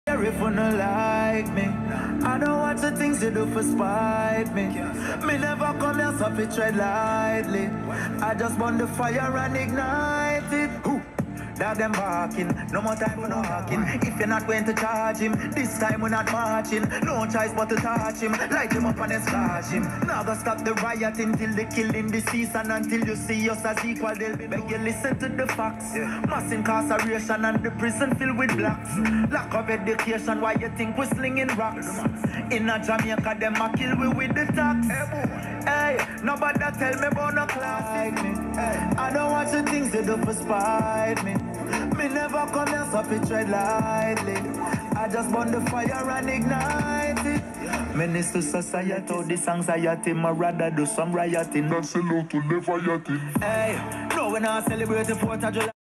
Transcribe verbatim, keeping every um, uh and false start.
If you no like me, I don't watch the things you do for spite me. Me never come here so fi tread lightly. I just burn the fire and ignite it. Ooh. Dog them barking, no more time for no hawking. If you're not going to charge him, this time we're not marching. No choice but to touch him, light him up and then splash him. Now go stop the rioting till the killing the season. Until you see us as equal, they'll be beg you listen to the facts. Mass incarceration and the prison filled with blacks. Lack of education, why you think we're slinging rocks? In a Jamaica, them a kill we with the tax. Hey, nobody tell me about no class like me. I don't watch the things they do for spite me. Me never come here so fi tread lightly. I just burn the fire and ignite it. Menace to society, this anxiety, my rather do some rioting. Not sell out to never yachting. Hey, no we not celebrate the fourth of July.